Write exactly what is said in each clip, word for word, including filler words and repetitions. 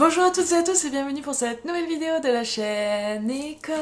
Bonjour à toutes et à tous et bienvenue pour cette nouvelle vidéo de la chaîne Nicole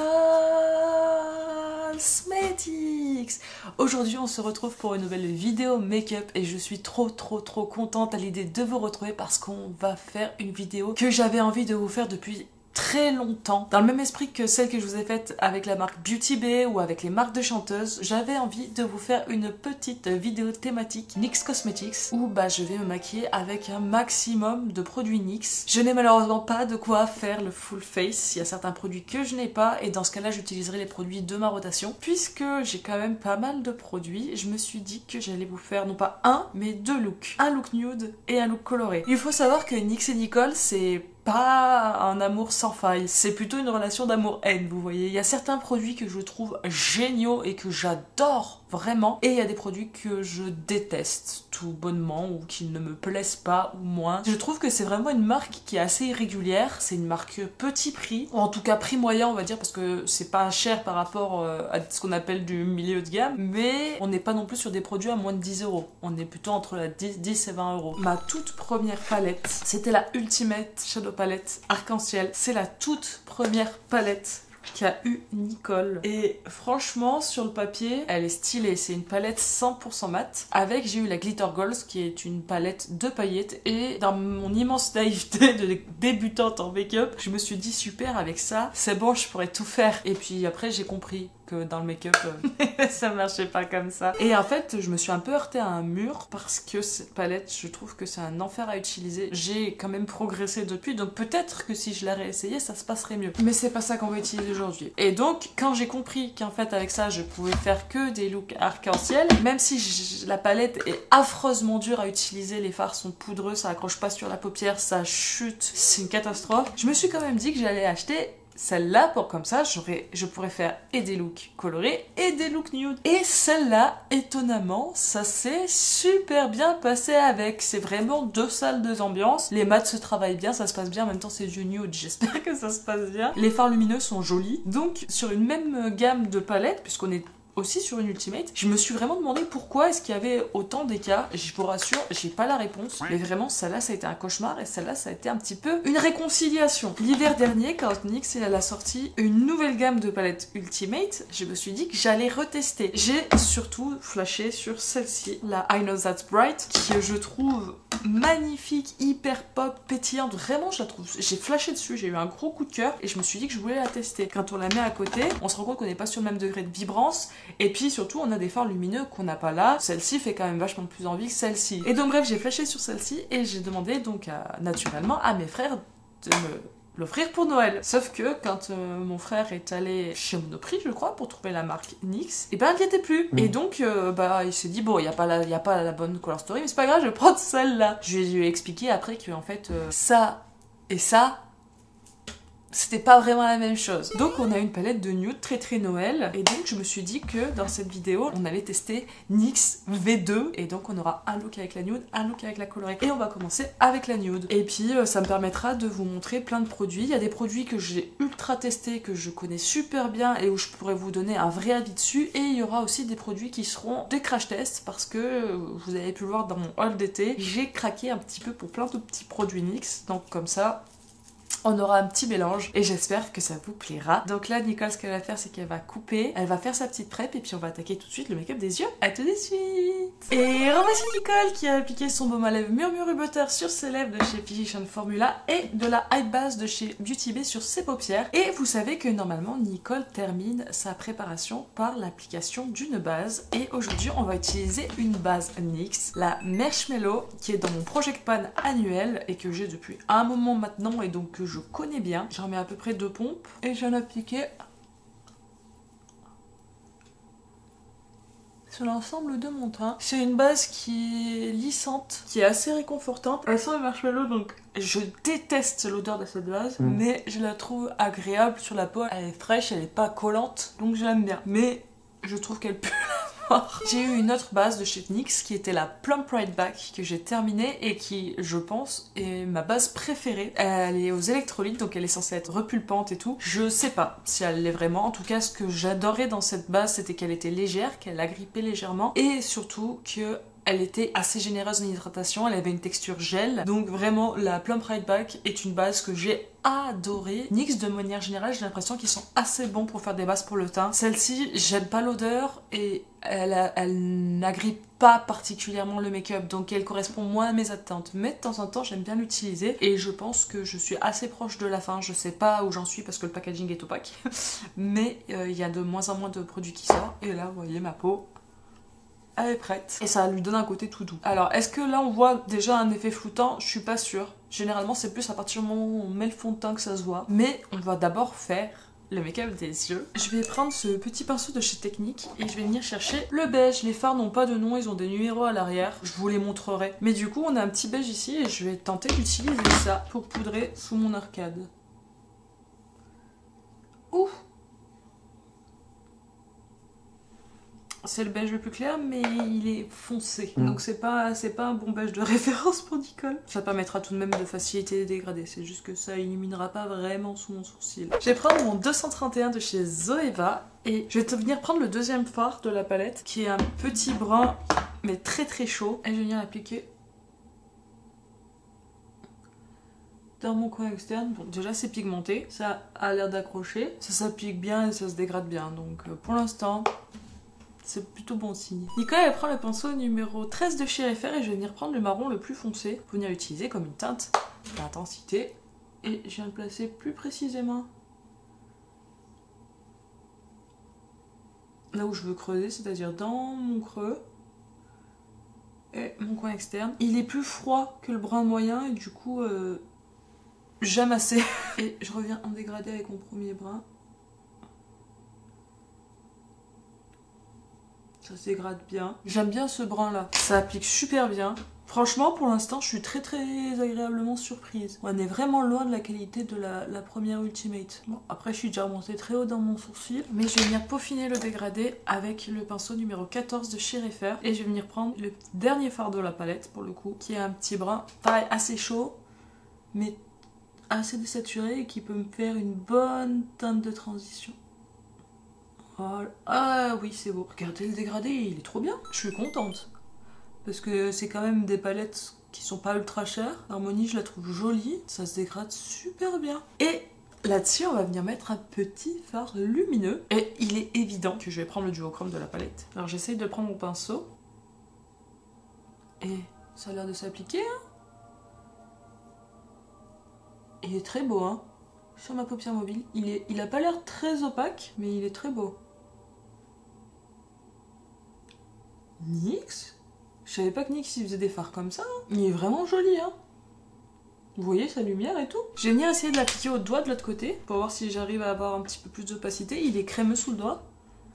Cosmetics. Aujourd'hui on se retrouve pour une nouvelle vidéo make-up et je suis trop trop trop contente à l'idée de vous retrouver parce qu'on va faire une vidéo que j'avais envie de vous faire depuis très longtemps, dans le même esprit que celle que je vous ai faite avec la marque Beauty Bay ou avec les marques de chanteuses. J'avais envie de vous faire une petite vidéo thématique N Y X Cosmetics où bah, je vais me maquiller avec un maximum de produits N Y X. Je n'ai malheureusement pas de quoi faire le full face, il y a certains produits que je n'ai pas et dans ce cas là j'utiliserai les produits de ma rotation. Puisque j'ai quand même pas mal de produits, je me suis dit que j'allais vous faire non pas un mais deux looks, un look nude et un look coloré. Il faut savoir que N Y X et Nicole c'est pas un amour sans faille, c'est plutôt une relation d'amour-haine, vous voyez. Il y a certains produits que je trouve géniaux et que j'adore vraiment, et il y a des produits que je déteste tout bonnement ou qui ne me plaisent pas ou moins. Je trouve que c'est vraiment une marque qui est assez irrégulière, c'est une marque petit prix, ou en tout cas prix moyen on va dire, parce que c'est pas cher par rapport à ce qu'on appelle du milieu de gamme, mais on n'est pas non plus sur des produits à moins de dix euros, on est plutôt entre la dix et vingt euros. Ma toute première palette, c'était la Ultimate Shadow Palette Arc-en-Ciel. C'est la toute première palette qu'a eu Nicole. Et franchement, sur le papier, elle est stylée. C'est une palette cent pour cent mat. Avec, j'ai eu la Glitter Gold, qui est une palette de paillettes. Et dans mon immense naïveté de débutante en make-up, je me suis dit, super, avec ça, c'est bon, je pourrais tout faire. Et puis après, j'ai compris que dans le make-up, euh, ça marchait pas comme ça. Et en fait, je me suis un peu heurtée à un mur parce que cette palette, je trouve que c'est un enfer à utiliser. J'ai quand même progressé depuis, donc peut-être que si je la réessayais, ça se passerait mieux. Mais c'est pas ça qu'on va utiliser aujourd'hui. Et donc, quand j'ai compris qu'en fait, avec ça, je pouvais faire que des looks arc-en-ciel, même si je, la palette est affreusement dure à utiliser, les fards sont poudreux, ça accroche pas sur la paupière, ça chute, c'est une catastrophe, je me suis quand même dit que j'allais acheter celle-là pour comme ça j'aurais, je pourrais faire et des looks colorés et des looks nude. Et celle-là, étonnamment, ça s'est super bien passé avec. C'est vraiment deux salles, deux ambiances. Les mats se travaillent bien, ça se passe bien. En même temps, c'est du nude, j'espère que ça se passe bien. Les fards lumineux sont jolis. Donc, sur une même gamme de palettes, puisqu'on est aussi sur une Ultimate, je me suis vraiment demandé pourquoi est-ce qu'il y avait autant d'écarts. Je vous rassure, j'ai pas la réponse, mais vraiment celle-là ça a été un cauchemar et celle-là ça a été un petit peu une réconciliation. L'hiver dernier, quand N Y X elle a sorti une nouvelle gamme de palettes Ultimate, je me suis dit que j'allais retester. J'ai surtout flashé sur celle-ci, la I Know That's Bright, qui je trouve magnifique, hyper pop, pétillante, vraiment je la trouve, j'ai flashé dessus, j'ai eu un gros coup de cœur et je me suis dit que je voulais la tester. Quand on la met à côté, on se rend compte qu'on n'est pas sur le même degré de vibrance. Et puis surtout on a des fards lumineux qu'on n'a pas là. Celle-ci fait quand même vachement plus envie que celle-ci. Et donc bref, j'ai flashé sur celle-ci et j'ai demandé donc à, naturellement à mes frères de me l'offrir pour Noël. Sauf que quand euh, mon frère est allé chez Monoprix, je crois, pour trouver la marque N Y X, et ben elle n'y était plus. Mmh. Et donc euh, bah il s'est dit bon, il n'y a pas la, y a pas la bonne color story, mais c'est pas grave, je vais prendre celle-là. Je lui ai expliqué après que en fait euh, ça et ça, c'était pas vraiment la même chose. Donc on a une palette de nude très très Noël. Et donc je me suis dit que dans cette vidéo, on allait tester N Y X V deux. Et donc on aura un look avec la nude, un look avec la colorée. Et on va commencer avec la nude. Et puis ça me permettra de vous montrer plein de produits. Il y a des produits que j'ai ultra testés, que je connais super bien et où je pourrais vous donner un vrai avis dessus. Et il y aura aussi des produits qui seront des crash tests parce que vous avez pu le voir dans mon haul d'été. J'ai craqué un petit peu pour plein de petits produits N Y X. Donc comme ça, on aura un petit mélange et j'espère que ça vous plaira. Donc là, Nicole, ce qu'elle va faire, c'est qu'elle va couper, elle va faire sa petite prep et puis on va attaquer tout de suite le make-up des yeux. À tout de suite. Et revoici Nicole qui a appliqué son baume à lèvres Murmure Butter sur ses lèvres de chez Physicians Formula et de la High Base de chez Beauty Bay sur ses paupières. Et vous savez que normalement, Nicole termine sa préparation par l'application d'une base. Et aujourd'hui, on va utiliser une base N Y X, la Marshmallow, qui est dans mon Project Pan annuel et que j'ai depuis un moment maintenant et donc que je connais bien. J'en mets à peu près deux pompes et j'en appliqué sur l'ensemble de mon teint. C'est une base qui est lissante, qui est assez réconfortante. Elle sent le marshmallow, donc je déteste l'odeur de cette base, mmh. mais je la trouve agréable sur la peau. Elle est fraîche, elle est pas collante, donc je l'aime bien. Mais je trouve qu'elle pue la mort. J'ai eu une autre base de chez N Y X qui était la Plump Right Back que j'ai terminée et qui, je pense, est ma base préférée. Elle est aux électrolytes, donc elle est censée être repulpante et tout. Je sais pas si elle l'est vraiment. En tout cas, ce que j'adorais dans cette base, c'était qu'elle était légère, qu'elle agrippait légèrement et surtout que Elle était assez généreuse en hydratation, elle avait une texture gel. Donc vraiment, la Plump Right Back est une base que j'ai adorée. N Y X, de manière générale, j'ai l'impression qu'ils sont assez bons pour faire des bases pour le teint. Celle-ci, j'aime pas l'odeur et elle, a, elle n'agrippe pas particulièrement le make-up. Donc elle correspond moins à mes attentes. Mais de temps en temps, j'aime bien l'utiliser. Et je pense que je suis assez proche de la fin. Je sais pas où j'en suis parce que le packaging est opaque. Mais euh, il y a de moins en moins de produits qui sortent. Et là, vous voyez ma peau. Elle est prête. Et ça lui donne un côté tout doux. Alors, est-ce que là, on voit déjà un effet floutant? Je suis pas sûre. Généralement, c'est plus à partir du moment où on met le fond de teint que ça se voit. Mais on va d'abord faire le make-up des yeux. Je vais prendre ce petit pinceau de chez Technique et je vais venir chercher le beige. Les fards n'ont pas de nom, ils ont des numéros à l'arrière. Je vous les montrerai. Mais du coup, on a un petit beige ici et je vais tenter d'utiliser ça pour poudrer sous mon arcade. Ouh! C'est le beige le plus clair, mais il est foncé. Mmh. Donc c'est pas, c'est pas un bon beige de référence pour Nicole. Ça permettra tout de même de faciliter les dégradés. C'est juste que ça illuminera pas vraiment sous mon sourcil. Je vais prendre mon deux cent trente et un de chez Zoeva. Et je vais venir prendre le deuxième fard de la palette, qui est un petit brun, mais très très chaud. Et je vais venir l'appliquer dans mon coin externe. Bon, déjà c'est pigmenté. Ça a l'air d'accrocher. Ça s'applique bien et ça se dégrade bien. Donc euh, pour l'instant... c'est plutôt bon signe. Nicole, elle prend le pinceau numéro treize de chez Refer et je vais venir prendre le marron le plus foncé pour venir l'utiliser comme une teinte d'intensité. Et je viens le placer plus précisément là où je veux creuser, c'est-à-dire dans mon creux et mon coin externe. Il est plus froid que le brun moyen et du coup, euh, j'aime assez. Et je reviens en dégradé avec mon premier brun. Ça se dégrade bien. J'aime bien ce brun là. Ça applique super bien. Franchement, pour l'instant, je suis très très agréablement surprise. On est vraiment loin de la qualité de la, la première Ultimate. Bon, après, je suis déjà remontée très haut dans mon sourcil. Mais je vais venir peaufiner le dégradé avec le pinceau numéro quatorze de chez Refer. Et je vais venir prendre le dernier fard de la palette, pour le coup, qui est un petit brun, pareil, assez chaud, mais assez désaturé et qui peut me faire une bonne teinte de transition. Ah oui, c'est beau. Regardez le dégradé, il est trop bien. Je suis contente. Parce que c'est quand même des palettes qui sont pas ultra chères. Harmonie, je la trouve jolie. Ça se dégrade super bien. Et là-dessus, on va venir mettre un petit fard lumineux. Et il est évident que je vais prendre le duochrome de la palette. Alors j'essaye de prendre mon pinceau. Et ça a l'air de s'appliquer, hein. Il est très beau, hein. Sur ma paupière mobile. Il, est, il a pas l'air très opaque, mais il est très beau. N Y X? Je savais pas que N Y X il faisait des fards comme ça. Hein. Il est vraiment joli, hein. Vous voyez sa lumière et tout. Je vais venir essayer de l'appliquer au doigt de l'autre côté pour voir si j'arrive à avoir un petit peu plus d'opacité. Il est crémeux sous le doigt.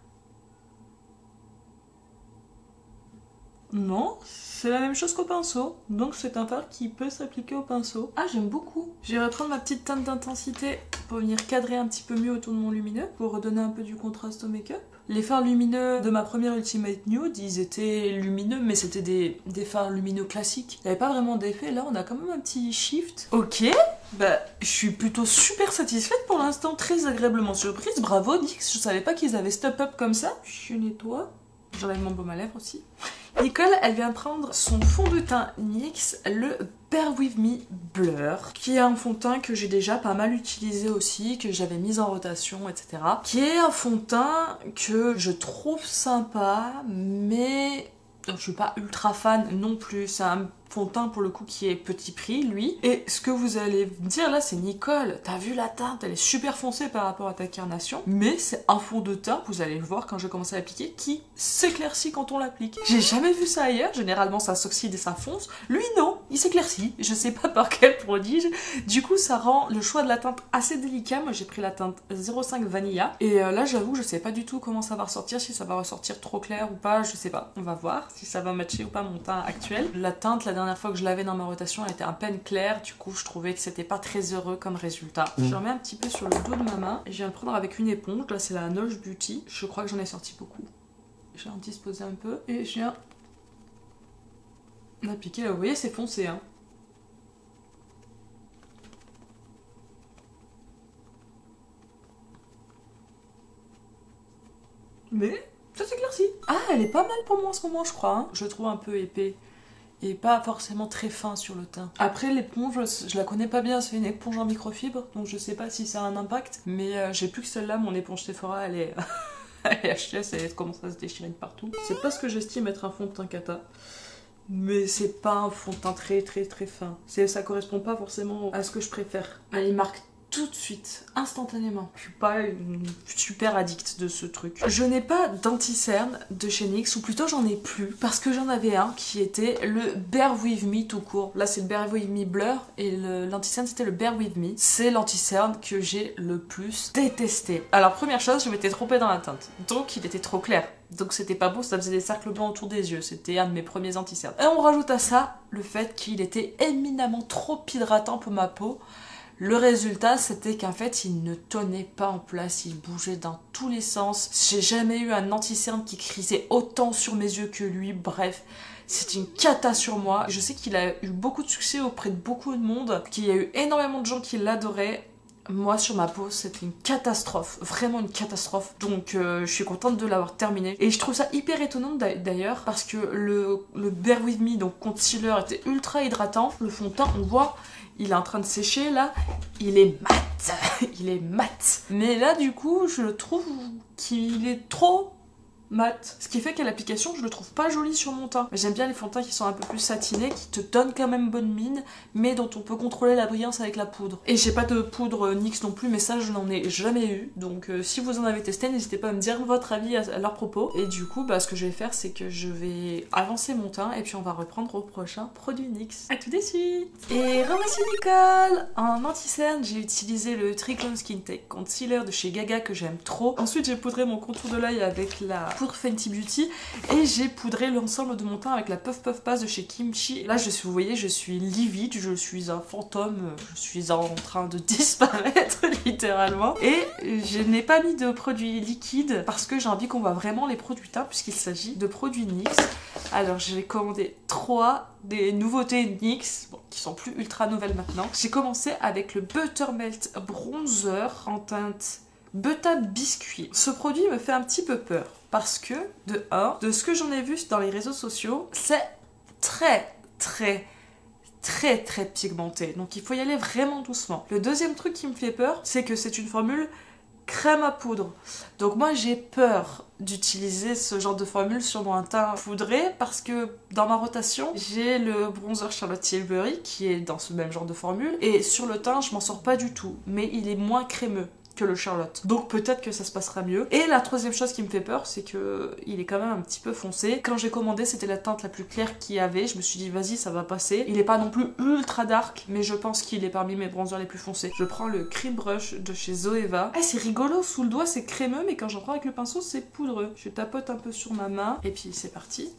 Non, c'est la même chose qu'au pinceau. Donc c'est un fard qui peut s'appliquer au pinceau. Ah, j'aime beaucoup. Je vais reprendre ma petite teinte d'intensité pour venir cadrer un petit peu mieux autour de mon lumineux, pour redonner un peu du contraste au make-up. Les fards lumineux de ma première Ultimate Nude, ils étaient lumineux, mais c'était des, des fards lumineux classiques. Il n'y avait pas vraiment d'effet. Là, on a quand même un petit shift. Ok, bah, je suis plutôt super satisfaite pour l'instant, très agréablement surprise. Bravo, N Y X, je savais pas qu'ils avaient step up comme ça. Je nettoie. J'enlève mon baume à lèvres aussi. Nicole, elle vient prendre son fond de teint N Y X, le Bear With Me Blur, qui est un fond de teint que j'ai déjà pas mal utilisé aussi, que j'avais mis en rotation, et cetera. Qui est un fond de teint que je trouve sympa, mais je suis pas ultra fan non plus. C'est un fond de teint pour le coup qui est petit prix, lui. Et ce que vous allez me dire là, c'est Nicole, t'as vu la teinte, elle est super foncée par rapport à ta carnation, mais c'est un fond de teint, vous allez le voir quand je vais commencer à l'appliquer, qui s'éclaircit quand on l'applique. J'ai jamais vu ça ailleurs, généralement ça s'oxyde et ça fonce. Lui non, il s'éclaircit, je sais pas par quel prodige. Du coup ça rend le choix de la teinte assez délicat. Moi j'ai pris la teinte zéro cinq Vanilla, et euh, là j'avoue je sais pas du tout comment ça va ressortir, si ça va ressortir trop clair ou pas, je sais pas. On va voir si ça va matcher ou pas mon teint actuel. La teinte, la dernière fois que je l'avais dans ma rotation, elle était à peine claire, du coup je trouvais que c'était pas très heureux comme résultat. Mmh. Je remets un petit peu sur le dos de ma main et je viens le prendre avec une éponge. Là c'est la Noche Beauty, je crois que j'en ai sorti beaucoup. Je viens en disposer un peu et je viens l'appliquer. Là vous voyez c'est foncé, hein. Mais Ça s'éclaircit. Ah, elle est pas mal pour moi en ce moment, je crois. Hein. Je le trouve un peu épais. Et pas forcément très fin sur le teint. Après l'éponge, je la connais pas bien, c'est une éponge en microfibre, donc je sais pas si ça a un impact, mais euh, j'ai plus que celle-là, mon éponge Sephora, elle est, elle est H S et elle commence à se déchirer de partout. C'est pas ce que j'estime être un fond de teint cata, mais c'est pas un fond de teint très très très fin. Ça correspond pas forcément à ce que je préfère. Elle marque tout de suite, instantanément. Je suis pas une super addict de ce truc. Je n'ai pas d'anti-cerne de chez N Y X, ou plutôt j'en ai plus, parce que j'en avais un qui était le Bear With Me tout court. Là c'est le Bear With Me Blur, et l'anti-cerne c'était le Bear With Me. C'est l'anti-cerne que j'ai le plus détesté. Alors première chose, je m'étais trompée dans la teinte, donc il était trop clair. Donc c'était pas beau, ça faisait des cercles blancs autour des yeux, c'était un de mes premiers anti-cernes. Et on rajoute à ça le fait qu'il était éminemment trop hydratant pour ma peau. Le résultat, c'était qu'en fait, il ne tenait pas en place, il bougeait dans tous les sens. J'ai jamais eu un anti-cerne qui crisait autant sur mes yeux que lui, bref. C'est une cata sur moi. Je sais qu'il a eu beaucoup de succès auprès de beaucoup de monde, qu'il y a eu énormément de gens qui l'adoraient. Moi, sur ma peau, c'était une catastrophe, vraiment une catastrophe. Donc, euh, je suis contente de l'avoir terminé. Et je trouve ça hyper étonnant d'ailleurs, parce que le, le Bear With Me, donc concealer, était ultra hydratant. Le fond de teint, on voit, il est en train de sécher là, il est mat, il est mat. Mais là, du coup, je trouve qu'il est trop mat. Ce qui fait qu'à l'application, je le trouve pas joli sur mon teint. J'aime bien les fonds de teint qui sont un peu plus satinés, qui te donnent quand même bonne mine, mais dont on peut contrôler la brillance avec la poudre. Et j'ai pas de poudre N Y X non plus, mais ça je n'en ai jamais eu. Donc euh, si vous en avez testé, n'hésitez pas à me dire votre avis à, à leur propos. Et du coup, bah, ce que je vais faire, c'est que je vais avancer mon teint, et puis on va reprendre au prochain produit N Y X. A tout de suite. Et revoici Nicole. En anti-cerne, j'ai utilisé le Triclone Skin Tech Concealer de chez Gaga que j'aime trop. Ensuite, j'ai poudré mon contour de l'œil avec la poudre Fenty Beauty, et j'ai poudré l'ensemble de mon teint avec la Puff Puff Pass de chez Kimchi. Là, je suis, vous voyez, je suis livide, je suis un fantôme, je suis en train de disparaître littéralement. Et je n'ai pas mis de produits liquides parce que j'ai envie qu'on voit vraiment les produits teints, puisqu'il s'agit de produits N Y X. Alors, j'ai commandé trois des nouveautés N Y X, bon, qui sont plus ultra nouvelles maintenant. J'ai commencé avec le Buttermelt Bronzer en teinte Butta Biscuit. Ce produit me fait un petit peu peur parce que, de un, de ce que j'en ai vu dans les réseaux sociaux, c'est très, très, très, très pigmenté. Donc il faut y aller vraiment doucement. Le deuxième truc qui me fait peur, c'est que c'est une formule crème à poudre. Donc moi j'ai peur d'utiliser ce genre de formule sur mon teint poudré parce que dans ma rotation j'ai le bronzer Charlotte Tilbury qui est dans ce même genre de formule, et sur le teint je m'en sors pas du tout, mais il est moins crémeux que le Charlotte. Donc peut-être que ça se passera mieux. Et la troisième chose qui me fait peur, c'est que il est quand même un petit peu foncé. Quand j'ai commandé, c'était la teinte la plus claire qu'il y avait. Je me suis dit, vas-y, ça va passer. Il est pas non plus ultra dark, mais je pense qu'il est parmi mes bronzers les plus foncés. Je prends le Cream Brush de chez Zoeva. Ah, c'est rigolo, sous le doigt, c'est crémeux, mais quand j'en prends avec le pinceau, c'est poudreux. Je tapote un peu sur ma main, et puis c'est parti.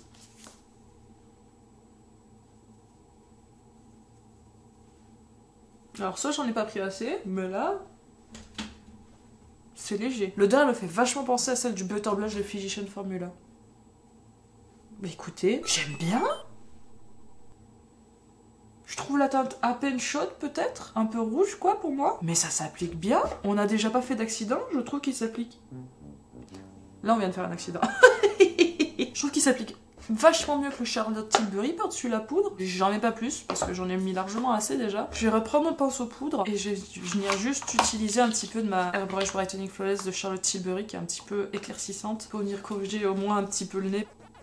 Alors ça, j'en ai pas pris assez, mais là... c'est léger. L'odeur me fait vachement penser à celle du Butter Blush de Physician Formula. Mais écoutez, j'aime bien. Je trouve la teinte à peine chaude peut-être, un peu rouge quoi pour moi. Mais ça s'applique bien. On n'a déjà pas fait d'accident, je trouve qu'il s'applique. Là on vient de faire un accident. Je trouve qu'il s'applique vachement mieux que le Charlotte Tilbury par-dessus la poudre. J'en ai pas plus parce que j'en ai mis largement assez déjà. Je vais reprendre mon pinceau poudre et je vais venir juste utiliser un petit peu de ma Airbrush Brightening Flawless de Charlotte Tilbury qui est un petit peu éclaircissante pour venir corriger au moins un petit peu le nez.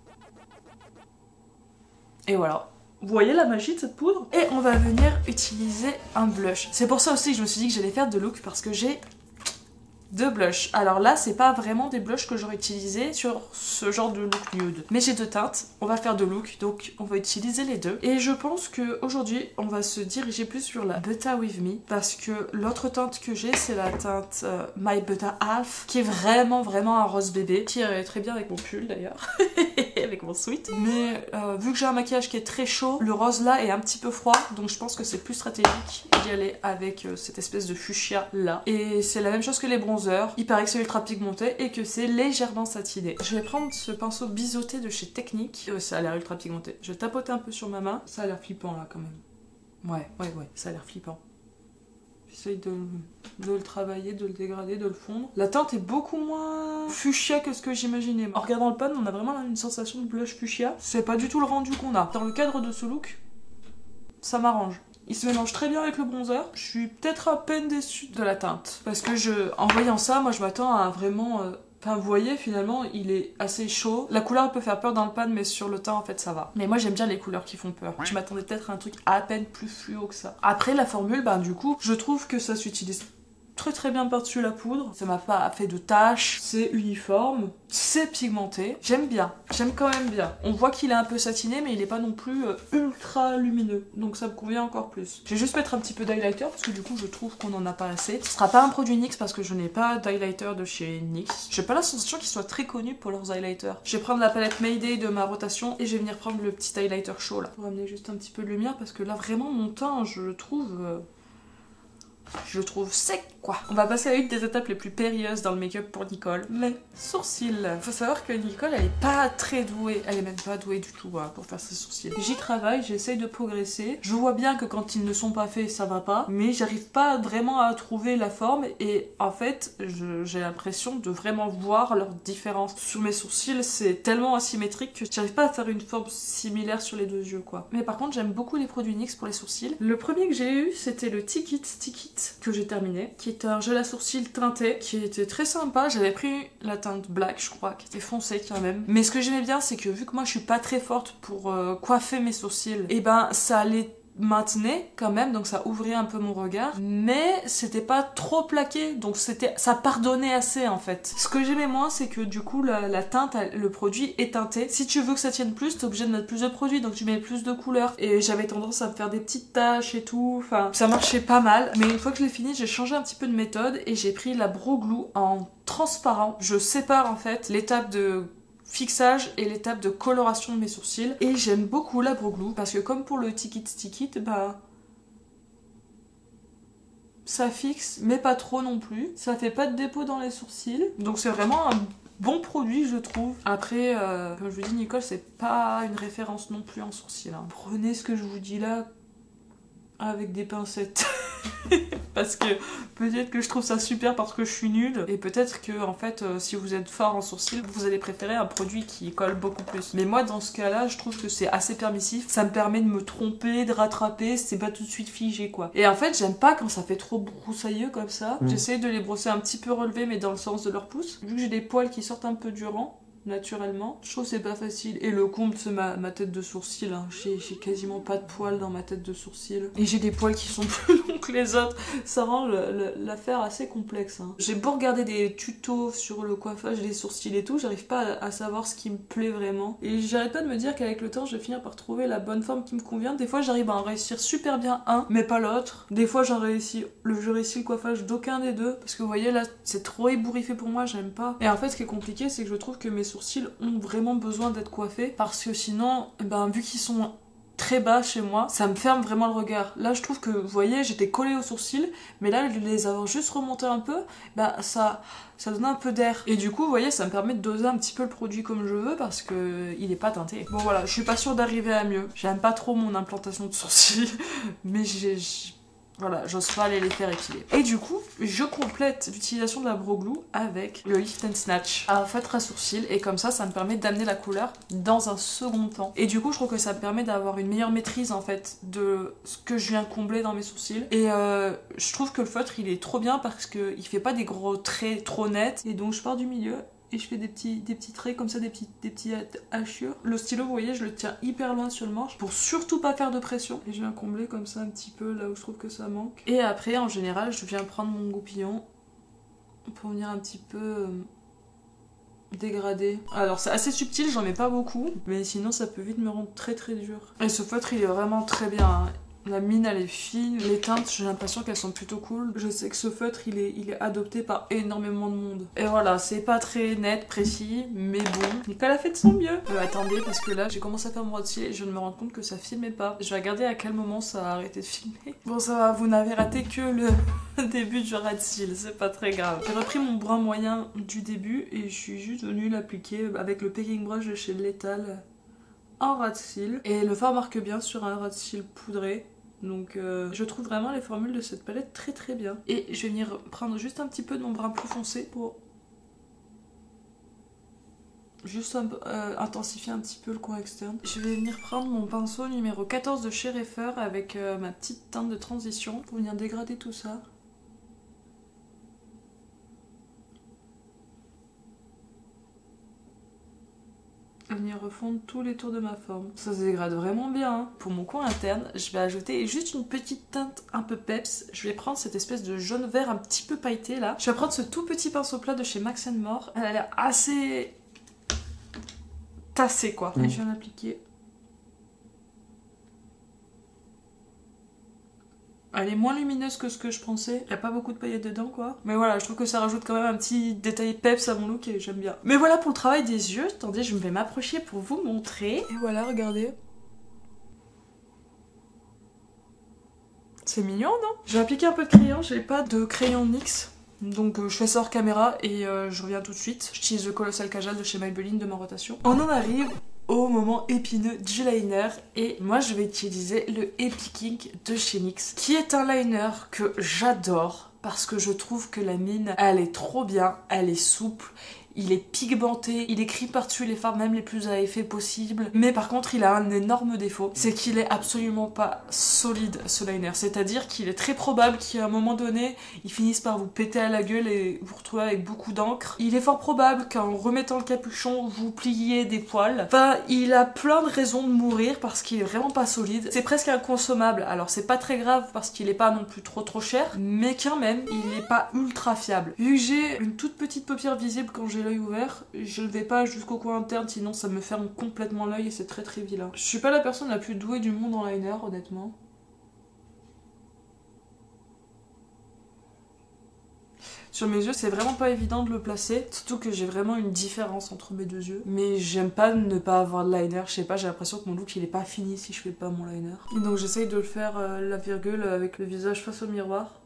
Et voilà. Vous voyez la magie de cette poudre? Et on va venir utiliser un blush. C'est pour ça aussi que je me suis dit que j'allais faire de look parce que j'ai deux blushs. Alors là, c'est pas vraiment des blushs que j'aurais utilisé sur ce genre de look nude. Mais j'ai deux teintes, on va faire deux looks, donc on va utiliser les deux. Et je pense qu'aujourd'hui, on va se diriger plus sur la Butta With Me, parce que l'autre teinte que j'ai, c'est la teinte euh, My Butta Half, qui est vraiment, vraiment un rose bébé, qui irait très bien avec mon pull d'ailleurs, avec mon sweat. Mais euh, vu que j'ai un maquillage qui est très chaud, le rose là est un petit peu froid, donc je pense que c'est plus stratégique d'y aller avec euh, cette espèce de fuchsia là. Et c'est la même chose que les bronzers. Il paraît que c'est ultra pigmenté et que c'est légèrement satiné. Je vais prendre ce pinceau biseauté de chez Technique. Euh, ça a l'air ultra pigmenté. Je vais tapoter un peu sur ma main. Ça a l'air flippant là quand même. Ouais, ouais, ouais, ça a l'air flippant. J'essaye de, de le travailler, de le dégrader, de le fondre. La teinte est beaucoup moins fuchsia que ce que j'imaginais. En regardant le pan, on a vraiment une sensation de blush fuchsia. C'est pas du tout le rendu qu'on a. Dans le cadre de ce look, ça m'arrange. Il se mélange très bien avec le bronzer. Je suis peut-être à peine déçue de la teinte. Parce que je, en voyant ça, moi je m'attends à vraiment... Euh... Enfin, vous voyez, finalement, il est assez chaud. La couleur peut faire peur dans le pan, mais sur le teint, en fait, ça va. Mais moi, j'aime bien les couleurs qui font peur. Je m'attendais peut-être à un truc à peine plus fluo que ça. Après, la formule, ben du coup, je trouve que ça s'utilise très très bien par-dessus la poudre. Ça m'a pas fait de taches, c'est uniforme, c'est pigmenté. J'aime bien, j'aime quand même bien. On voit qu'il est un peu satiné, mais il est pas non plus euh, ultra lumineux. Donc ça me convient encore plus. Je vais juste mettre un petit peu d'highlighter, parce que du coup je trouve qu'on en a pas assez. Ce sera pas un produit N Y X, parce que je n'ai pas d'highlighter de chez N Y X. J'ai pas la sensation qu'ils soient très connus pour leurs highlighters. Je vais prendre la palette Mayday de ma rotation, et je vais venir prendre le petit highlighter chaud là. Pour ramener juste un petit peu de lumière, parce que là vraiment mon teint, je le trouve... Euh... Je le trouve sec, quoi. On va passer à une des étapes les plus périlleuses dans le make-up pour Nicole, les sourcils. Faut savoir que Nicole, elle est pas très douée. Elle est même pas douée du tout hein, pour faire ses sourcils. J'y travaille, j'essaye de progresser. Je vois bien que quand ils ne sont pas faits, ça va pas. Mais j'arrive pas vraiment à trouver la forme. Et en fait, j'ai l'impression de vraiment voir leur différence. Sur mes sourcils, c'est tellement asymétrique que j'arrive pas à faire une forme similaire sur les deux yeux, quoi. Mais par contre, j'aime beaucoup les produits N Y X pour les sourcils. Le premier que j'ai eu, c'était le Ticket Stick It que j'ai terminé, qui est un gel à sourcils teinté, qui était très sympa. J'avais pris la teinte black, je crois, qui était foncée quand même. Mais ce que j'aimais bien, c'est que vu que moi je suis pas très forte pour euh, coiffer mes sourcils, et ben ça allait maintenait quand même, donc ça ouvrait un peu mon regard, mais c'était pas trop plaqué, donc c'était, ça pardonnait assez en fait. Ce que j'aimais moins, c'est que du coup la, la teinte, le produit est teinté. Si tu veux que ça tienne plus, t'es obligé de mettre plus de produits, donc tu mets plus de couleurs, et j'avais tendance à me faire des petites taches et tout, enfin ça marchait pas mal, mais une fois que je l'ai fini, j'ai changé un petit peu de méthode et j'ai pris la Brow Glue en transparent. Je sépare en fait l'étape de fixage et l'étape de coloration de mes sourcils, et j'aime beaucoup la Brow Glue parce que comme pour le Ticket Stick It, bah ça fixe mais pas trop non plus, ça fait pas de dépôt dans les sourcils, donc c'est vraiment un bon produit je trouve. Après euh, comme je vous dis, Nicole c'est pas une référence non plus en sourcils hein. Prenez ce que je vous dis là avec des pincettes parce que peut-être que je trouve ça super parce que je suis nulle, et peut-être que en fait euh, si vous êtes fort en sourcils, vous allez préférer un produit qui colle beaucoup plus. Mais moi dans ce cas là, je trouve que c'est assez permissif, ça me permet de me tromper, de rattraper, c'est pas tout de suite figé quoi. Et en fait j'aime pas quand ça fait trop broussailleux comme ça. Mmh. J'essaie de les brosser un petit peu relevés, mais dans le sens de leur pouce, vu que j'ai des poils qui sortent un peu du rang naturellement. Je trouve que c'est pas facile. Et le comble, c'est ma, ma tête de sourcil. Hein. J'ai quasiment pas de poils dans ma tête de sourcil. Et j'ai des poils qui sont plus longs que les autres. Ça rend l'affaire assez complexe. Hein. J'ai beau regarder des tutos sur le coiffage des sourcils et tout, j'arrive pas à, à savoir ce qui me plaît vraiment. Et j'arrête pas de me dire qu'avec le temps, je vais finir par trouver la bonne forme qui me convient. Des fois, j'arrive à en réussir super bien un, mais pas l'autre. Des fois, j'en réussis, le, je réussis le coiffage d'aucun des deux. Parce que vous voyez, là, c'est trop ébouriffé pour moi, j'aime pas. Et en fait, ce qui est compliqué, c'est que je trouve que mes sourcils ont vraiment besoin d'être coiffés, parce que sinon, ben, vu qu'ils sont très bas chez moi, ça me ferme vraiment le regard. Là je trouve que, vous voyez, j'étais collée aux sourcils, mais là de les avoir juste remontés un peu, bah ça, ça donne un peu d'air. Et du coup, vous voyez, ça me permet de doser un petit peu le produit comme je veux, parce que il est pas teinté. Bon voilà, je suis pas sûre d'arriver à mieux. J'aime pas trop mon implantation de sourcils, mais j'ai... Voilà, j'ose pas aller les faire épiler. Et du coup, je complète l'utilisation de la Brow Glue avec le Lift and Snatch à feutre à sourcils, et comme ça, ça me permet d'amener la couleur dans un second temps. Et du coup, je trouve que ça me permet d'avoir une meilleure maîtrise en fait de ce que je viens combler dans mes sourcils. Et euh, je trouve que le feutre, il est trop bien parce qu'il fait pas des gros traits trop nets, et donc je pars du milieu et je fais des petits, des petits traits comme ça, des petits, des petits hachures. Le stylo, vous voyez, je le tiens hyper loin sur le manche pour surtout pas faire de pression. Et je viens combler comme ça un petit peu là où je trouve que ça manque. Et après, en général, je viens prendre mon goupillon pour venir un petit peu euh, dégrader. Alors c'est assez subtil, j'en mets pas beaucoup, mais sinon ça peut vite me rendre très très dur. Et ce feutre, il est vraiment très bien, hein. La mine elle est fine, les teintes j'ai l'impression qu'elles sont plutôt cool. Je sais que ce feutre il est, il est adopté par énormément de monde. Et voilà, c'est pas très net, précis, mais bon. Nicole a fait de son mieux. Euh, attendez, parce que là j'ai commencé à faire mon ras de cils et je me rends compte que ça filmait pas. Je vais regarder à quel moment ça a arrêté de filmer. Bon ça va, vous n'avez raté que le début du ras de cils, c'est pas très grave. J'ai repris mon brun moyen du début et je suis juste venue l'appliquer avec le Packing Brush de chez Lethal en ras de cils. Et le fard marque bien sur un ras de cils poudré. Donc euh, je trouve vraiment les formules de cette palette très très bien. Et je vais venir prendre juste un petit peu de mon brun plus foncé pour juste un, euh, intensifier un petit peu le coin externe. Je vais venir prendre mon pinceau numéro quatorze de chez Reifer avec euh, ma petite teinte de transition pour venir dégrader tout ça. Venir refondre tous les tours de ma forme. Ça se dégrade vraiment bien. Hein. Pour mon coin interne, je vais ajouter juste une petite teinte un peu peps. Je vais prendre cette espèce de jaune vert un petit peu pailleté là. Je vais prendre ce tout petit pinceau plat de chez Max and More. Elle a l'air assez tassée quoi. Mmh. Et je viens l'appliquer. Elle est moins lumineuse que ce que je pensais. Il n'y a pas beaucoup de paillettes dedans, quoi. Mais voilà, je trouve que ça rajoute quand même un petit détail peps à mon look et j'aime bien. Mais voilà pour le travail des yeux. Attendez, je vais m'approcher pour vous montrer. Et voilà, regardez. C'est mignon, non? Je vais appliquer un peu de crayon. J'ai pas de crayon N Y X. Donc euh, je fais ça hors caméra et euh, je reviens tout de suite. J'utilise le Colossal Kajal de chez Maybelline de ma rotation. On en arrive au moment épineux du liner et moi je vais utiliser le Epic Ink de chez N Y X qui est un liner que j'adore parce que je trouve que la mine elle est trop bien, elle est souple. Il est pigmenté, il écrit par-dessus les fards même les plus à effet possibles. Mais par contre, il a un énorme défaut. C'est qu'il est absolument pas solide, ce liner. C'est-à-dire qu'il est très probable qu'à un moment donné, il finisse par vous péter à la gueule et vous retrouver avec beaucoup d'encre. Il est fort probable qu'en remettant le capuchon, vous pliez des poils. Enfin, il a plein de raisons de mourir parce qu'il est vraiment pas solide. C'est presque inconsommable. Alors, c'est pas très grave parce qu'il est pas non plus trop trop cher. Mais quand même, il est pas ultra fiable. Vu que j'ai une toute petite paupière visible quand j'ai l'œil ouvert, je ne vais pas jusqu'au coin interne sinon ça me ferme complètement l'œil et c'est très très vilain. Je suis pas la personne la plus douée du monde en liner honnêtement. Sur mes yeux c'est vraiment pas évident de le placer, surtout que j'ai vraiment une différence entre mes deux yeux. Mais j'aime pas ne pas avoir de liner, je sais pas, j'ai l'impression que mon look il est pas fini si je fais pas mon liner. Et donc j'essaye de le faire euh, la virgule avec le visage face au miroir.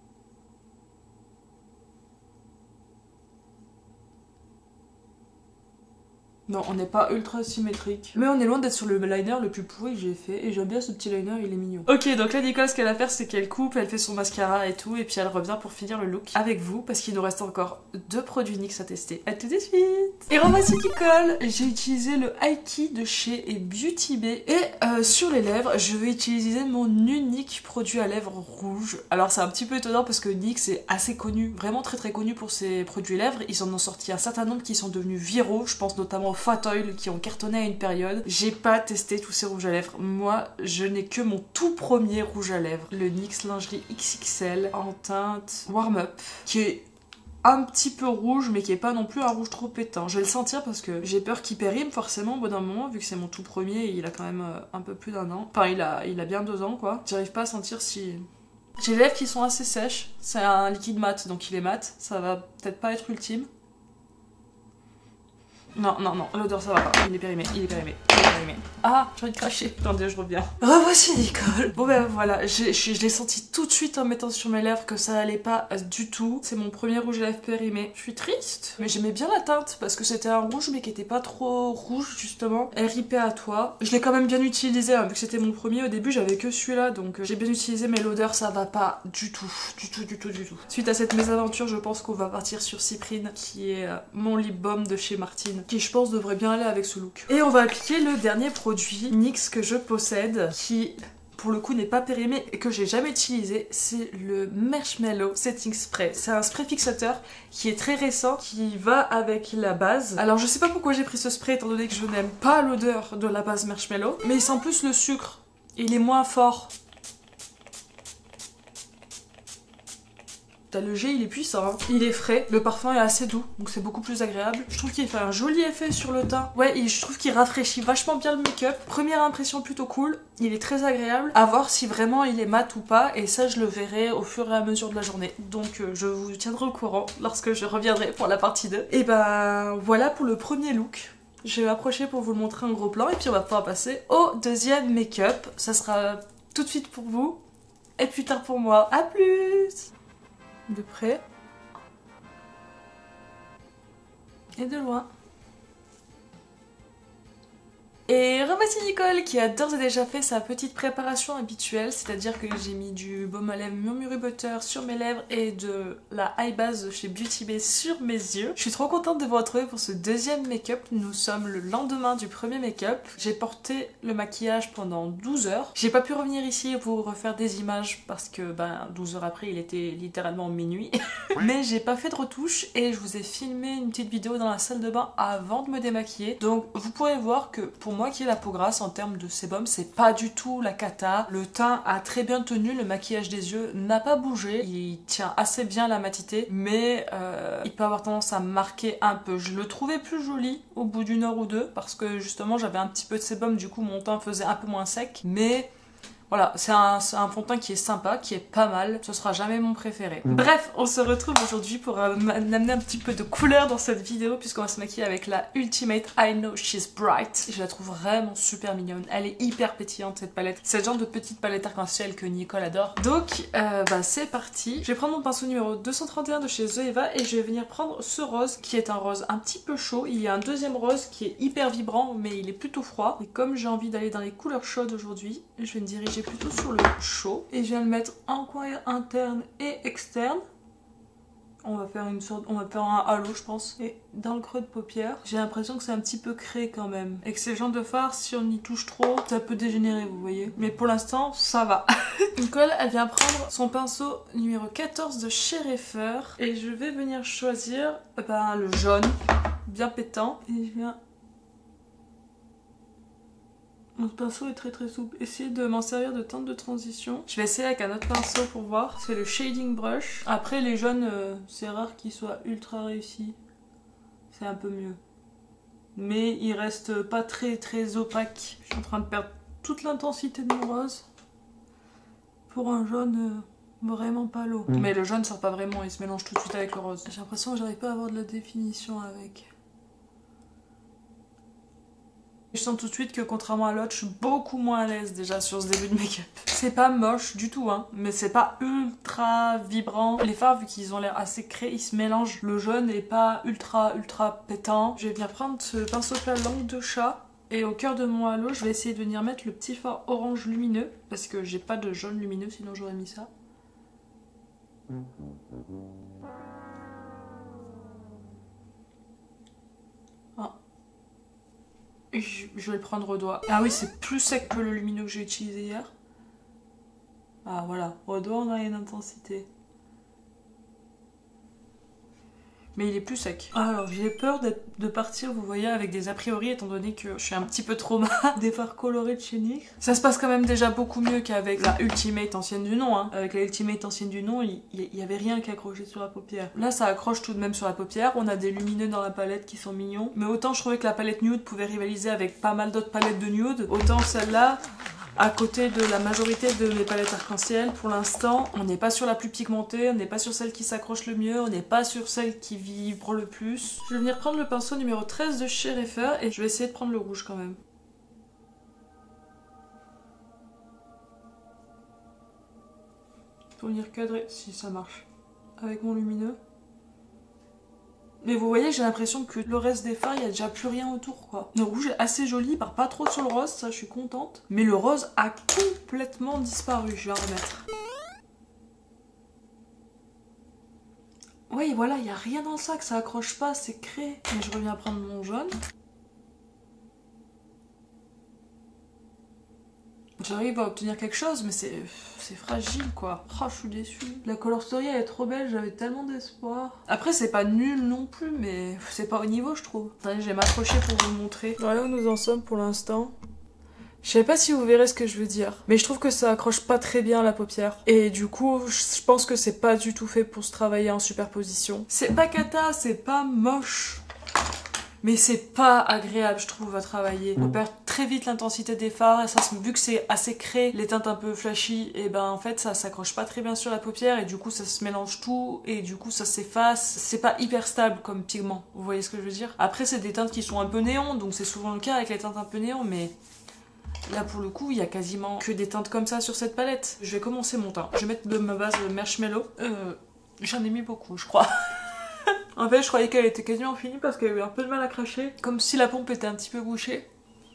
Non, on n'est pas ultra symétrique. Mais on est loin d'être sur le liner le plus pourri que j'ai fait. Et j'aime bien ce petit liner, il est mignon. Ok, donc là, Nicole, ce qu'elle va faire, c'est qu'elle coupe, elle fait son mascara et tout. Et puis elle revient pour finir le look avec vous. Parce qu'il nous reste encore deux produits N Y X à tester. À tout de suite. Et revoici Nicole. J'ai utilisé le Aiki de chez Beauty Bay. Et euh, sur les lèvres, je vais utiliser mon unique produit à lèvres rouge. Alors c'est un petit peu étonnant parce que N Y X est assez connu, vraiment très très connu pour ses produits lèvres. Ils en ont sorti un certain nombre qui sont devenus viraux. Je pense notamment Fat Oil qui ont cartonné à une période. J'ai pas testé tous ces rouges à lèvres. Moi, je n'ai que mon tout premier rouge à lèvres, le N Y X Lingerie X X L en teinte Warm Up, qui est un petit peu rouge, mais qui est pas non plus un rouge trop pétant. Je vais le sentir parce que j'ai peur qu'il périme forcément au bout d'un moment, vu que c'est mon tout premier et il a quand même euh, un peu plus d'un an. Enfin, il a, il a bien deux ans, quoi. J'arrive pas à sentir si... J'ai les lèvres qui sont assez sèches. C'est un liquide mat, donc il est mat. Ça va peut-être pas être ultime. Non, non, non, l'odeur ça va pas, il est périmé, il est périmé, il est périmé. Ah, j'ai envie de cracher. Attendez, je reviens. Revoici Nicole. Bon ben voilà, je, je, je l'ai senti tout de suite en mettant sur mes lèvres que ça allait pas du tout. C'est mon premier rouge à lèvres périmé. Je suis triste, mais j'aimais bien la teinte parce que c'était un rouge mais qui était pas trop rouge justement. R I P à toi. Je l'ai quand même bien utilisé, hein, vu que c'était mon premier. Au début j'avais que celui-là, donc euh, j'ai bien utilisé, mais l'odeur ça va pas du tout, du tout, du tout, du tout. Suite à cette mésaventure, je pense qu'on va partir sur Cyprine, qui est euh, mon lip balm de chez Martine, qui je pense devrait bien aller avec ce look. Et on va appliquer le dernier produit N Y X que je possède, qui pour le coup n'est pas périmé et que j'ai jamais utilisé, c'est le Marshmallow Setting Spray. C'est un spray fixateur qui est très récent, qui va avec la base. Alors je sais pas pourquoi j'ai pris ce spray étant donné que je n'aime pas l'odeur de la base marshmallow, mais il sent plus le sucre, il est moins fort. Le jet il est puissant, hein. Il est frais, le parfum est assez doux, donc c'est beaucoup plus agréable. Je trouve qu'il fait un joli effet sur le teint. Ouais, et je trouve qu'il rafraîchit vachement bien le make-up. Première impression plutôt cool, il est très agréable. À voir si vraiment il est mat ou pas, et ça je le verrai au fur et à mesure de la journée. Donc euh, je vous tiendrai au courant lorsque je reviendrai pour la partie deux. Et ben voilà pour le premier look. Je vais m'approcher pour vous le montrer en gros plan, et puis on va pouvoir passer au deuxième make-up. Ça sera tout de suite pour vous, et plus tard pour moi. A plus! De près et de loin. Et revoici Nicole qui a d'ores et déjà fait sa petite préparation habituelle, c'est-à-dire que j'ai mis du baume à lèvres Murmuru Butter sur mes lèvres et de la eye base chez Beauty Bay sur mes yeux. Je suis trop contente de vous retrouver pour ce deuxième make-up. Nous sommes le lendemain du premier make-up. J'ai porté le maquillage pendant douze heures. J'ai pas pu revenir ici pour refaire des images parce que ben douze heures après il était littéralement minuit. Mais j'ai pas fait de retouche et je vous ai filmé une petite vidéo dans la salle de bain avant de me démaquiller. Donc vous pourrez voir que pour moi qui ai la peau grasse en termes de sébum, c'est pas du tout la cata. Le teint a très bien tenu, le maquillage des yeux n'a pas bougé, il tient assez bien la matité, mais euh, il peut avoir tendance à marquer un peu. Je le trouvais plus joli au bout d'une heure ou deux parce que justement j'avais un petit peu de sébum, du coup mon teint faisait un peu moins sec, mais voilà, c'est un, un fond de teint qui est sympa, qui est pas mal. Ce sera jamais mon préféré. Bref, on se retrouve aujourd'hui pour euh, amener un petit peu de couleur dans cette vidéo puisqu'on va se maquiller avec la Ultimate I Know She's Bright. Je la trouve vraiment super mignonne. Elle est hyper pétillante cette palette. C'est le genre de petite palette arc-en-ciel que Nicole adore. Donc, euh, bah c'est parti. Je vais prendre mon pinceau numéro deux cent trente et un de chez Zoeva et je vais venir prendre ce rose qui est un rose un petit peu chaud. Il y a un deuxième rose qui est hyper vibrant mais il est plutôt froid. Et comme j'ai envie d'aller dans les couleurs chaudes aujourd'hui, je vais me diriger plutôt sur le chaud et je viens le mettre en coin interne et externe. On va faire une sorte, on va faire un halo je pense. Et dans le creux de paupière, j'ai l'impression que c'est un petit peu créé quand même. Et que c'est le genre de fard, si on y touche trop, ça peut dégénérer, vous voyez. Mais pour l'instant, ça va. Nicole, elle vient prendre son pinceau numéro quatorze de chez Reifer et je vais venir choisir ben, le jaune, bien pétant. Et je viens... Mon pinceau est très très souple. Essayez de m'en servir de teinte de transition. Je vais essayer avec un autre pinceau pour voir. C'est le Shading Brush. Après les jaunes, euh, c'est rare qu'ils soient ultra réussis. C'est un peu mieux. Mais il reste pas très très opaque. Je suis en train de perdre toute l'intensité de mon rose. Pour un jaune euh, vraiment palo. Mmh. Mais le jaune sort pas vraiment, il se mélange tout de suite avec le rose. J'ai l'impression que j'arrive pas à avoir de la définition avec. Je sens tout de suite que contrairement à l'autre, je suis beaucoup moins à l'aise déjà sur ce début de make-up. C'est pas moche du tout, hein, mais c'est pas ultra vibrant. Les fards, vu qu'ils ont l'air assez créés, ils se mélangent. Le jaune n'est pas ultra ultra pétant. Je vais venir prendre ce pinceau plat langue de chat. Et au cœur de mon halo, je vais essayer de venir mettre le petit fard orange lumineux. Parce que j'ai pas de jaune lumineux, sinon j'aurais mis ça. Ah. Je, je vais le prendre au doigt. Ah oui, c'est plus sec que le lumineux que j'ai utilisé hier. Ah voilà, au doigt on a une intensité. Mais il est plus sec. Alors j'ai peur de partir, vous voyez, avec des a priori, étant donné que je suis un petit peu trauma des fards colorés de chez N Y X. Ça se passe quand même déjà beaucoup mieux qu'avec la Ultimate ancienne du nom. Hein. Avec la Ultimate ancienne du nom, il n'y avait rien qui accrochait sur la paupière. Là ça accroche tout de même sur la paupière. On a des lumineux dans la palette qui sont mignons. Mais autant je trouvais que la palette nude pouvait rivaliser avec pas mal d'autres palettes de nude, autant celle-là... À côté de la majorité de mes palettes arc-en-ciel, pour l'instant, on n'est pas sur la plus pigmentée, on n'est pas sur celle qui s'accroche le mieux, on n'est pas sur celle qui vibre le plus. Je vais venir prendre le pinceau numéro treize de chez Reifer et je vais essayer de prendre le rouge quand même. Pour venir cadrer, si ça marche, avec mon lumineux. Mais vous voyez, j'ai l'impression que le reste des fards, il n'y a déjà plus rien autour, quoi. Le rouge est assez joli, il part pas trop sur le rose, ça je suis contente. Mais le rose a complètement disparu, je vais en remettre. Oui, voilà, il n'y a rien dans ça que ça accroche pas, c'est créé. Mais je reviens prendre mon jaune. J'arrive à obtenir quelque chose, mais c'est fragile quoi. Oh, je suis déçue. La Color Story elle est trop belle, j'avais tellement d'espoir. Après c'est pas nul non plus, mais c'est pas au niveau je trouve. Attendez, je vais m'approcher pour vous montrer. Voilà où nous en sommes pour l'instant. Je sais pas si vous verrez ce que je veux dire, mais je trouve que ça accroche pas très bien la paupière. Et du coup, je pense que c'est pas du tout fait pour se travailler en superposition. C'est pas cata, c'est pas moche. Mais c'est pas agréable, je trouve, à travailler. On perd très vite l'intensité des fards et ça, vu que c'est assez créé, les teintes un peu flashy, et ben en fait ça s'accroche pas très bien sur la paupière et du coup ça se mélange tout et du coup ça s'efface. C'est pas hyper stable comme pigment, vous voyez ce que je veux dire? Après c'est des teintes qui sont un peu néon, donc c'est souvent le cas avec les teintes un peu néon, mais là pour le coup il y a quasiment que des teintes comme ça sur cette palette. Je vais commencer mon teint. Je vais mettre de ma base Marshmallow. Euh, J'en ai mis beaucoup je crois. En fait, je croyais qu'elle était quasiment finie parce qu'elle avait eu un peu de mal à cracher. Comme si la pompe était un petit peu bouchée.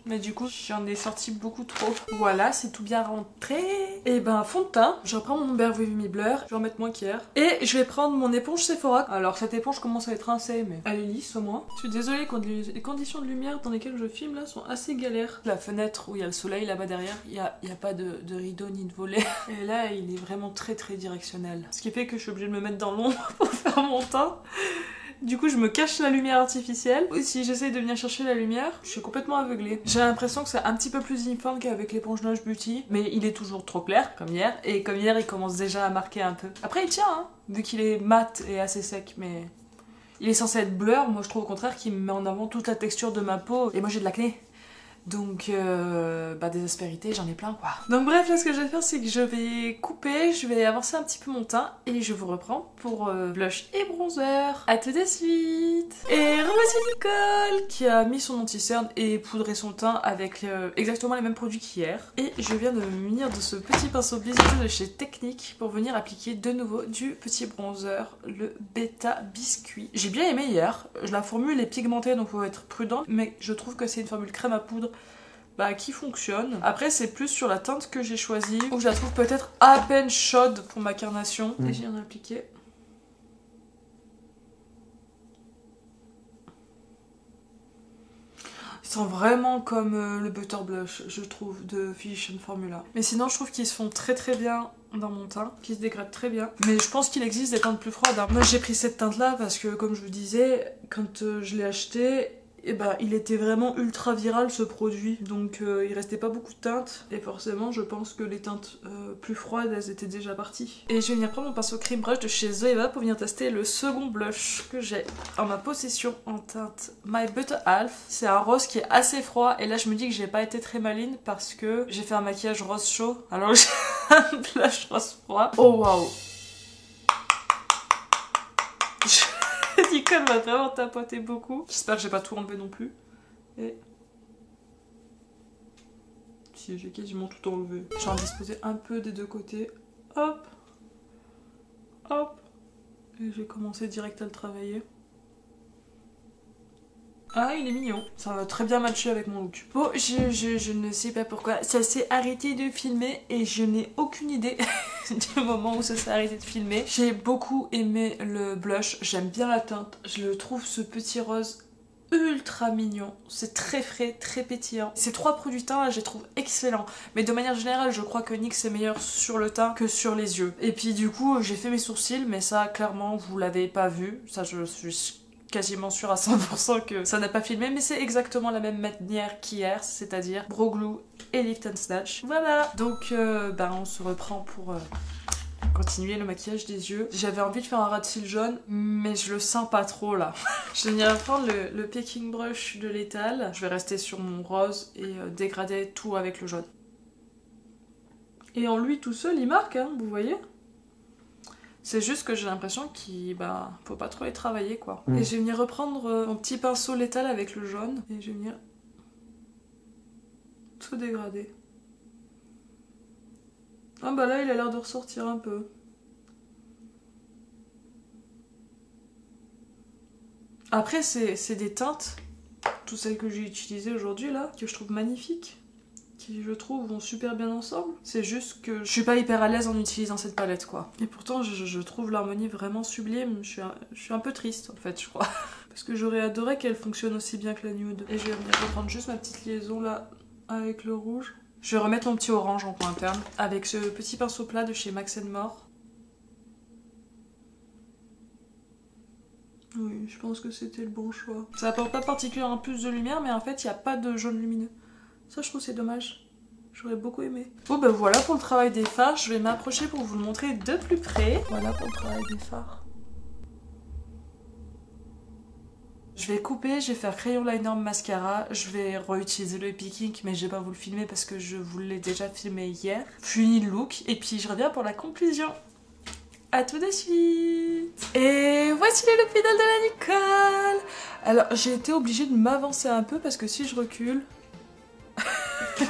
Mais du coup, j'en ai sorti beaucoup trop. Voilà, c'est tout bien rentré. Et ben, fond de teint. Je reprends mon Bare With Me Blur. Je vais en mettre moins qu'hier. Et je vais prendre mon éponge Sephora. Alors, cette éponge commence à être rincée, mais elle est lisse au moins. Je suis désolée, quand les conditions de lumière dans lesquelles je filme là sont assez galères. La fenêtre où il y a le soleil là-bas derrière, il n'y a, y a pas de, de rideau ni de volet. Et là, il est vraiment très très directionnel. Ce qui fait que je suis obligée de me mettre dans l'ombre pour faire mon teint. Du coup, je me cache la lumière artificielle. Et si j'essaye de venir chercher la lumière, je suis complètement aveuglée. J'ai l'impression que c'est un petit peu plus uniforme qu'avec l'éponge Lush Beauty, mais il est toujours trop clair, comme hier. Et comme hier, il commence déjà à marquer un peu. Après, il tient, hein, vu qu'il est mat et assez sec, mais... Il est censé être blur, moi je trouve au contraire qu'il met en avant toute la texture de ma peau. Et moi j'ai de l'acné. Donc, euh, bah des aspérités, j'en ai plein quoi. Donc bref, là ce que je vais faire, c'est que je vais couper, je vais avancer un petit peu mon teint et je vous reprends pour euh, blush et bronzer. A tout de suite. Et revoici Nicole qui a mis son anti-cerne et poudré son teint avec euh, exactement les mêmes produits qu'hier. Et je viens de me munir de ce petit pinceau biscuit de chez Technique pour venir appliquer de nouveau du petit bronzer, le Beta Biscuit. J'ai bien aimé hier, la formule est pigmentée donc faut être prudent, mais je trouve que c'est une formule crème à poudre bah, qui fonctionne. Après c'est plus sur la teinte que j'ai choisie où je la trouve peut-être à peine chaude pour ma carnation. Mmh. Et j'y en ai appliqué. Ils sont vraiment comme euh, le Butter Blush, je trouve, de Physicians Formula. Mais sinon je trouve qu'ils se font très très bien dans mon teint, qui se dégrade très bien. Mais je pense qu'il existe des teintes plus froides, hein. Moi j'ai pris cette teinte là parce que comme je vous disais, quand euh, je l'ai acheté, et bah il était vraiment ultra viral ce produit, donc euh, il restait pas beaucoup de teintes et forcément je pense que les teintes euh, plus froides elles étaient déjà parties. Et je vais venir prendre mon pinceau cream brush de chez Zoeva pour venir tester le second blush que j'ai en ma possession en teinte My Better Half. C'est un rose qui est assez froid et là je me dis que j'ai pas été très maligne parce que j'ai fait un maquillage rose chaud alors j'ai un blush rose froid. Oh waouh. Nicole m'a vraiment tapoté beaucoup. J'espère que j'ai pas tout enlevé non plus. Et... si, j'ai quasiment tout enlevé. Je vais en disposer un peu des deux côtés. Hop. Hop. Et je vais commencer direct à le travailler. Ah, il est mignon. Ça va très bien matcher avec mon look. Bon, je, je, je ne sais pas pourquoi. Ça s'est arrêté de filmer et je n'ai aucune idée du moment où ça s'est arrêté de filmer. J'ai beaucoup aimé le blush. J'aime bien la teinte. Je le trouve ce petit rose ultra mignon. C'est très frais, très pétillant. Ces trois produits teints là, je les trouve excellents. Mais de manière générale, je crois que N Y X est meilleur sur le teint que sur les yeux. Et puis du coup, j'ai fait mes sourcils, mais ça, clairement, vous l'avez pas vu. Ça, je suis quasiment sûre à cent pour cent que ça n'a pas filmé, mais c'est exactement la même manière qu'hier, c'est-à-dire Brow Glue et Lift and Snatch. Voilà, donc euh, bah, on se reprend pour euh, continuer le maquillage des yeux. J'avais envie de faire un ras de cils jaune, mais je le sens pas trop là. Je vais venir prendre le, le Picking Brush de l'étal. Je vais rester sur mon rose et euh, dégrader tout avec le jaune. Et en lui tout seul, il marque, hein, vous voyez ? C'est juste que j'ai l'impression qu'il bah, faut pas trop les travailler quoi. Mmh. Et je vais venir reprendre euh, mon petit pinceau létal avec le jaune et je vais venir tout dégrader. Ah bah là il a l'air de ressortir un peu. Après c'est des teintes, toutes celles que j'ai utilisées aujourd'hui là, que je trouve magnifiques. Qui je trouve vont super bien ensemble. C'est juste que je suis pas hyper à l'aise en utilisant cette palette quoi. Et pourtant je, je trouve l'harmonie vraiment sublime. Je suis, un, je suis un peu triste en fait je crois. Parce que j'aurais adoré qu'elle fonctionne aussi bien que la nude. Et je vais venir reprendre juste ma petite liaison là avec le rouge. Je vais remettre mon petit orange en coin interne avec ce petit pinceau plat de chez Max and More. Oui, je pense que c'était le bon choix. Ça apporte pas particulièrement plus de lumière mais en fait il n'y a pas de jaune lumineux. Ça je trouve c'est dommage, j'aurais beaucoup aimé. Bon ben voilà pour le travail des fards, je vais m'approcher pour vous le montrer de plus près. Voilà pour le travail des fards. Je vais couper, je vais faire crayon liner mascara, je vais réutiliser le picking mais je vais pas vous le filmer parce que je vous l'ai déjà filmé hier. Fini le look et puis je reviens pour la conclusion. A tout de suite. Et voici le look final de la Nicole. Alors j'ai été obligée de m'avancer un peu parce que si je recule...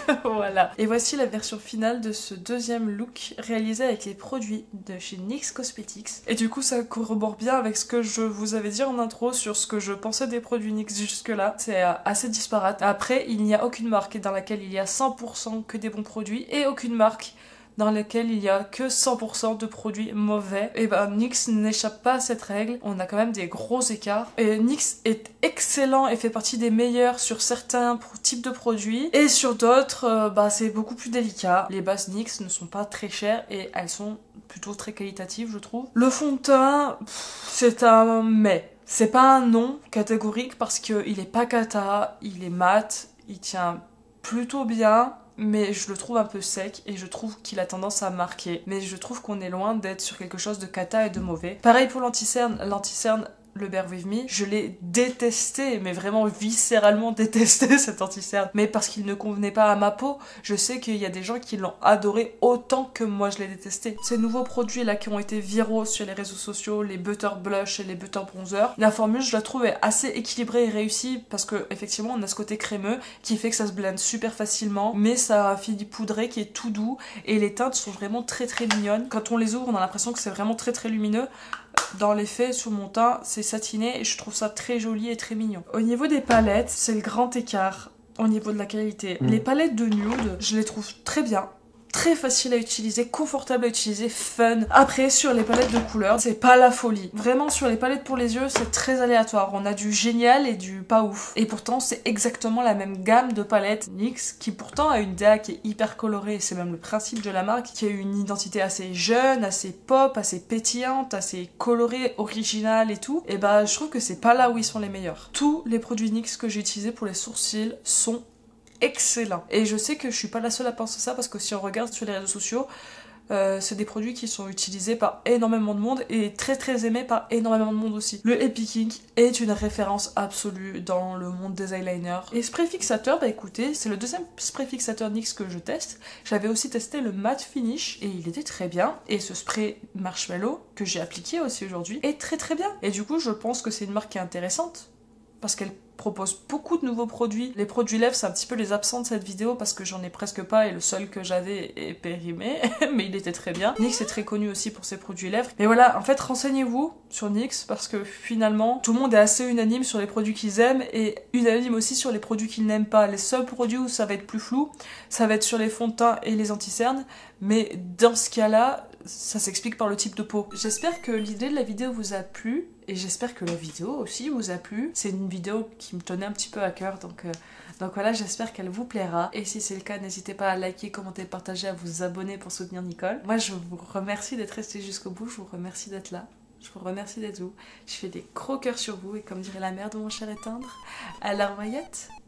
Voilà. Et voici la version finale de ce deuxième look réalisé avec les produits de chez N Y X Cosmetics. Et du coup ça corrobore bien avec ce que je vous avais dit en intro sur ce que je pensais des produits N Y X jusque là. C'est assez disparate. Après il n'y a aucune marque dans laquelle il y a cent pour cent que des bons produits et aucune marque dans lesquels il y a que cent pour cent de produits mauvais. Et ben N Y X n'échappe pas à cette règle, on a quand même des gros écarts. Et N Y X est excellent et fait partie des meilleurs sur certains types de produits, et sur d'autres, euh, bah c'est beaucoup plus délicat. Les bases N Y X ne sont pas très chères et elles sont plutôt très qualitatives, je trouve. Le fond de teint, c'est un mais. C'est pas un non catégorique parce qu'il est pas cata, il est mat, il tient plutôt bien, mais je le trouve un peu sec et je trouve qu'il a tendance à marquer. Mais je trouve qu'on est loin d'être sur quelque chose de cata et de mauvais. Pareil pour l'anti-cerne, l'anti-cerne le Bear With Me, je l'ai détesté, mais vraiment viscéralement détesté cet anti-cerne. Mais parce qu'il ne convenait pas à ma peau, je sais qu'il y a des gens qui l'ont adoré autant que moi je l'ai détesté. Ces nouveaux produits là qui ont été viraux sur les réseaux sociaux, les Butter Blush et les Butter Bronzer, la formule je la trouve est assez équilibrée et réussie parce que effectivement on a ce côté crémeux qui fait que ça se blende super facilement, mais ça a un fini poudré qui est tout doux et les teintes sont vraiment très très mignonnes. Quand on les ouvre on a l'impression que c'est vraiment très très lumineux. Dans les faits, sur mon teint, c'est satiné et je trouve ça très joli et très mignon. Au niveau des palettes, c'est le grand écart au niveau de la qualité. Mmh. Les palettes de nude, je les trouve très bien. Très facile à utiliser, confortable à utiliser, fun. Après, sur les palettes de couleurs, c'est pas la folie. Vraiment, sur les palettes pour les yeux, c'est très aléatoire. On a du génial et du pas ouf. Et pourtant, c'est exactement la même gamme de palettes N Y X, qui pourtant a une D A qui est hyper colorée, c'est même le principe de la marque, qui a une identité assez jeune, assez pop, assez pétillante, assez colorée, originale et tout. Et bah, je trouve que c'est pas là où ils sont les meilleurs. Tous les produits N Y X que j'ai utilisés pour les sourcils sont excellent. Et je sais que je suis pas la seule à penser ça parce que si on regarde sur les réseaux sociaux, euh, c'est des produits qui sont utilisés par énormément de monde et très très aimés par énormément de monde aussi. Le Epic Ink est une référence absolue dans le monde des eyeliners. Et spray fixateur, bah écoutez, c'est le deuxième spray fixateur N Y X que je teste. J'avais aussi testé le matte finish et il était très bien. Et ce spray marshmallow que j'ai appliqué aussi aujourd'hui est très très bien. Et du coup, je pense que c'est une marque qui est intéressante parce qu'elle propose beaucoup de nouveaux produits. Les produits lèvres, c'est un petit peu les absents de cette vidéo parce que j'en ai presque pas et le seul que j'avais est périmé, mais il était très bien. N Y X est très connu aussi pour ses produits lèvres. Mais voilà, en fait, renseignez-vous sur N Y X parce que finalement, tout le monde est assez unanime sur les produits qu'ils aiment et unanime aussi sur les produits qu'ils n'aiment pas. Les seuls produits où ça va être plus flou, ça va être sur les fonds de teint et les anti-cernes, mais dans ce cas-là, ça s'explique par le type de peau. J'espère que l'idée de la vidéo vous a plu et j'espère que la vidéo aussi vous a plu. C'est une vidéo qui me tenait un petit peu à cœur, donc, euh, donc voilà, j'espère qu'elle vous plaira. Et si c'est le cas, n'hésitez pas à liker, commenter, partager, à vous abonner pour soutenir Nicole. Moi, je vous remercie d'être resté jusqu'au bout, je vous remercie d'être là. Je vous remercie d'être vous. Je fais des gros cœurs sur vous et comme dirait la mère de mon cher et tendre, à la revoyette.